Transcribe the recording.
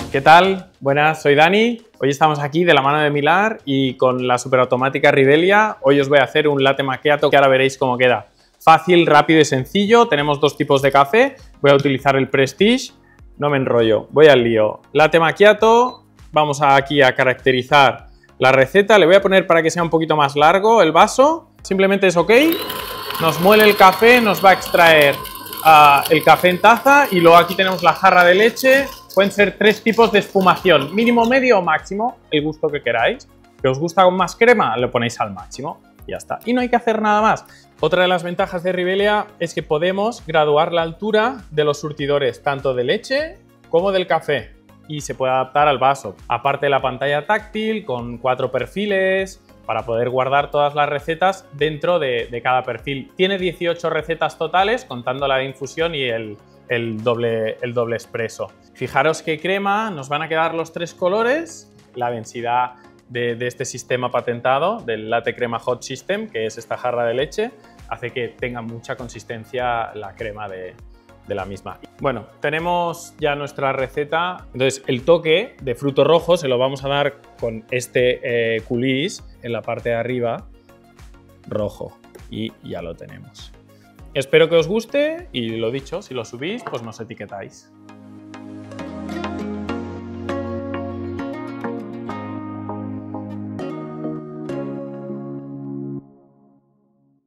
¿Qué tal? Buenas, soy Dani. Hoy estamos aquí de la mano de Millar y con la superautomática Rivelia. Hoy os voy a hacer un latte macchiato que ahora veréis cómo queda. Fácil, rápido y sencillo. Tenemos dos tipos de café. Voy a utilizar el Prestige. No me enrollo, voy al lío. Latte macchiato. Vamos aquí a caracterizar la receta. Le voy a poner para que sea un poquito más largo el vaso. Simplemente es OK. Nos muele el café, nos va a extraer el café en taza y luego aquí tenemos la jarra de leche. Pueden ser tres tipos de espumación, mínimo, medio o máximo, el gusto que queráis. ¿Que os gusta con más crema? Lo ponéis al máximo y ya está. Y no hay que hacer nada más. Otra de las ventajas de Rivelia es que podemos graduar la altura de los surtidores, tanto de leche como del café. Y se puede adaptar al vaso. Aparte de la pantalla táctil con 4 perfiles para poder guardar todas las recetas dentro de cada perfil. Tiene 18 recetas totales, contando la de infusión y el doble expreso. Fijaros qué crema, nos van a quedar los tres colores, la densidad de este sistema patentado, del Latte Crema Hot System, que es esta jarra de leche, hace que tenga mucha consistencia la crema de la misma. Bueno, tenemos ya nuestra receta. Entonces, el toque de fruto rojo se lo vamos a dar con este coulis en la parte de arriba, rojo, y ya lo tenemos. Espero que os guste y lo dicho, si lo subís, pues nos etiquetáis.